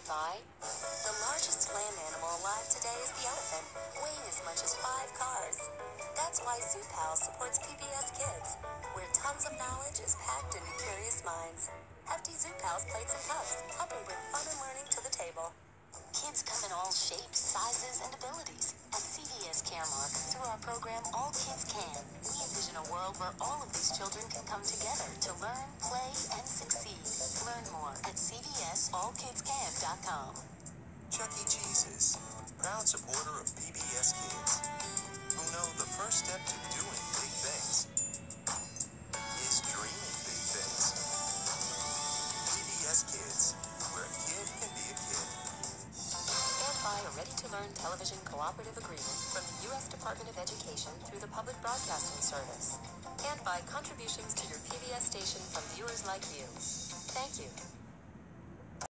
by the largest land animal alive today is the elephant, weighing as much as 5 cars. That's why ZooPal supports PBS Kids, where tons of knowledge is packed into curious minds. Hefty ZooPal's plates and cups help you bring fun and learning to the table. Kids come in all shapes, sizes, and abilities. At CVS Caremark, through our program All Kids Can, we envision a world where all of these children can come together to learn, play, and succeed. Learn more at cvsallkidscan.com. Chuck E. Cheese's, proud supporter of PBS Kids, who know the first step to doing big things is dreaming big things. PBS Kids, where a kid can be a kid. And by a ready-to-learn television cooperative agreement from the U.S. Department of Education through the Public Broadcasting Service. And by contributions to your PBS station from viewers like you. Thank you.